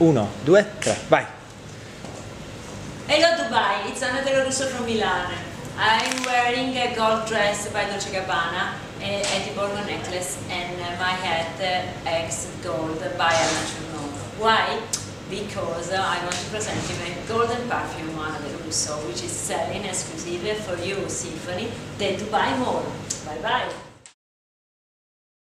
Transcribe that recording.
1, 2, 3, vai! Hello Dubai, it's Anna Dello Russo from Milan. I'm wearing a gold dress by Dolce & Gabbana, a Borgo necklace, and my hat X gold by Anna Dello. Why? Because I want to present you my golden perfume Anna Dello Russo, which is selling exclusive for you, Symphony, the Dubai Mall. Bye bye!